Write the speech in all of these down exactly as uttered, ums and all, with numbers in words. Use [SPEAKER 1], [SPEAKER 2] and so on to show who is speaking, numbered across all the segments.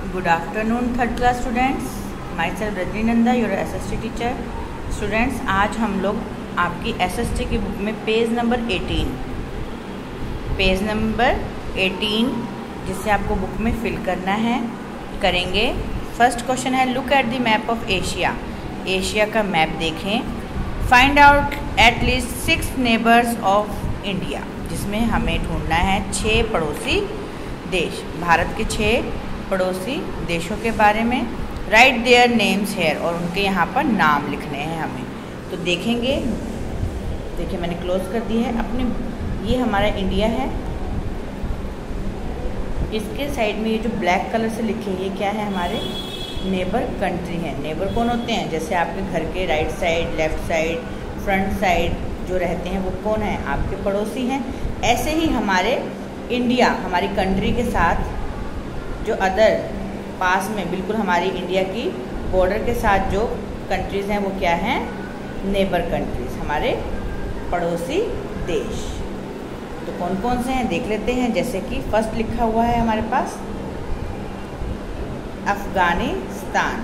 [SPEAKER 1] Good afternoon, third class students. Myself Rajni Nanda, your S S T teacher. Students, आज हम लोग आपकी S S T की book में पेज नंबर अठारह पेज नंबर अठारह जिसे आपको बुक में फिल करना है करेंगे। फर्स्ट क्वेश्चन है, look at the map of Asia. Asia का मैप देखें। Find out at least six neighbours of India, जिसमें हमें ढूंढना है छः पड़ोसी देश, भारत के छः पड़ोसी देशों के बारे में। राइट देयर नेम्स हेयर, और उनके यहाँ पर नाम लिखने हैं हमें। तो देखेंगे, देखिए मैंने क्लोज कर दी है अपने। ये हमारा इंडिया है, इसके साइड में ये जो ब्लैक कलर से लिखे हैं ये क्या है, हमारे नेबर कंट्री है। नेबर कौन होते हैं? जैसे आपके घर के right side, left side, front side जो रहते हैं वो कौन है? आपके पड़ोसी हैं। ऐसे ही हमारे इंडिया, हमारी कंट्री के साथ जो अदर पास में बिल्कुल हमारी इंडिया की बॉर्डर के साथ जो कंट्रीज़ हैं वो क्या हैं? नेबर कंट्रीज़, हमारे पड़ोसी देश। तो कौन कौन से हैं देख लेते हैं। जैसे कि फर्स्ट लिखा हुआ है हमारे पास अफगानिस्तान।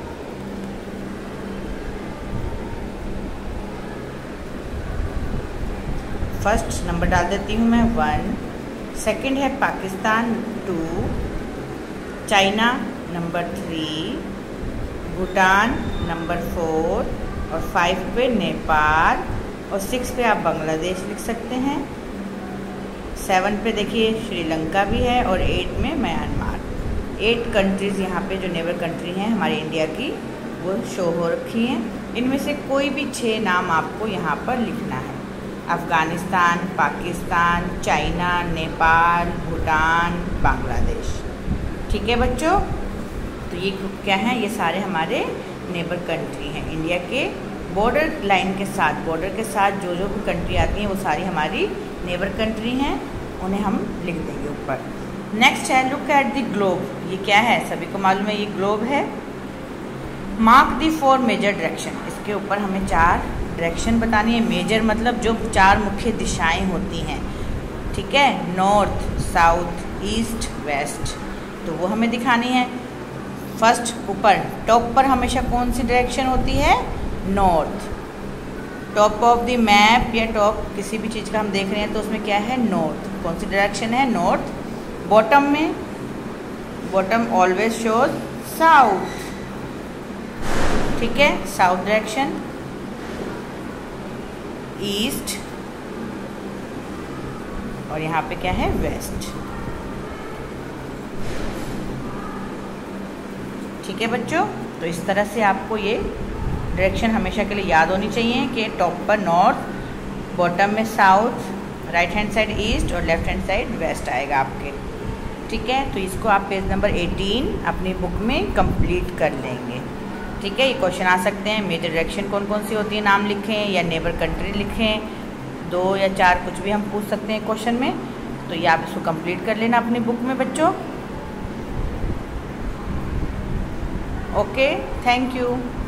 [SPEAKER 1] फर्स्ट नंबर डाल देती हूँ मैं वन। सेकंड है Pakistan two, China number three, Bhutan number four, और फाइव पे नेपाल, और सिक्स पे आप बांग्लादेश लिख सकते हैं। सेवन पे देखिए श्रीलंका भी है, और एट में म्यांमार। एट कंट्रीज़ यहाँ पे जो नेबर कंट्री हैं हमारे इंडिया की वो शो हो रखी हैं। इनमें से कोई भी छः नाम आपको यहाँ पर लिखना है। अफ़गानिस्तान, पाकिस्तान, चाइना, नेपाल, भूटान, बांग्लादेश। ठीक है बच्चों, तो ये क्या है? ये सारे हमारे नेबर कंट्री हैं। इंडिया के बॉर्डर लाइन के साथ, बॉर्डर के साथ जो जो भी कंट्री आती हैं वो सारी हमारी नेबर कंट्री हैं, उन्हें हम लिख देंगे ऊपर। नेक्स्ट है, लुक एट द ग्लोब। ये क्या है? सभी को मालूम है ये ग्लोब है। Mark the four major direction. इसके ऊपर हमें चार डायरेक्शन बतानी है। मेजर मतलब जो चार मुख्य दिशाएं होती हैं, ठीक है? नॉर्थ, साउथ, ईस्ट, वेस्ट, तो वो हमें दिखानी है। फर्स्ट ऊपर टॉप पर हमेशा कौन सी डायरेक्शन होती है? North. Top of the map या टॉप किसी भी चीज़ का हम देख रहे हैं तो उसमें क्या है? नॉर्थ। कौन सी डायरेक्शन है? नॉर्थ। बॉटम में, बॉटम ऑलवेज शोज साउथ, ठीक है? South direction. ईस्ट, और यहाँ पे क्या है? वेस्ट। ठीक है बच्चों, तो इस तरह से आपको ये डायरेक्शन हमेशा के लिए याद होनी चाहिए कि टॉप पर नॉर्थ, बॉटम में south, right hand side east, और लेफ्ट हैंड साइड वेस्ट आएगा आपके। ठीक है, तो इसको आप पेज नंबर अठारह अपनी बुक में कंप्लीट कर लेंगे। ठीक है, ये क्वेश्चन आ सकते हैं। मेजर डायरेक्शन कौन कौन सी होती है नाम लिखें, या नेबर कंट्री लिखें, दो या चार कुछ भी हम पूछ सकते हैं क्वेश्चन में। तो ये आप इसको कंप्लीट कर लेना अपनी बुक में बच्चों। Okay, thank you.